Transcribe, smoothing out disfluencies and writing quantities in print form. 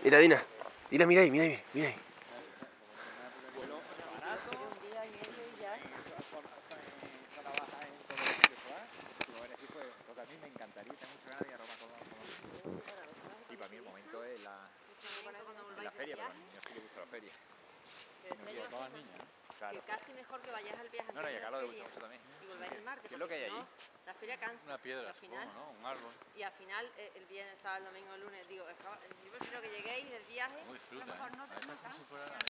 Mira, Dina. Dina, mira ahí, mira ahí, mira ahí. Un día y medio y ya. Trabaja en todo lo que pueda. Bueno, sí, pues, porque a mí me encantaría, tengo mucha ganas de ir a Roma con y para mí el momento es la feria, pero a los niños sí les gusta la feria. Pero Y a todas las niñas, ¿no? Claro. que casi mejor que vayas al viaje No, no, y a antes de la Carlos le gusta feria mucho también. y volváis el martes. ¿Qué es lo que hay porque si allí? no, la feria cansa. Una y piedra, al final, supongo, ¿no? Un árbol. y al final, el viernes, sábado, el domingo, el lunes, digo, yo prefiero que lleguéis del viaje. ¿Cómo disfruta, a lo mejor eh? no A ver, cansa.